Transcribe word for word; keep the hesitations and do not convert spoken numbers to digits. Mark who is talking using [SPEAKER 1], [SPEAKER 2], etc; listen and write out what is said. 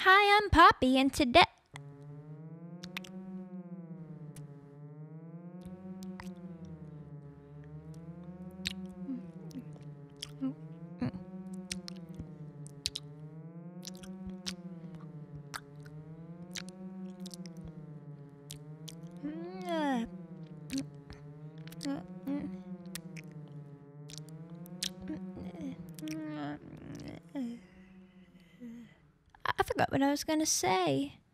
[SPEAKER 1] Hi, I'm Poppy, and today... I forgot what I was gonna say.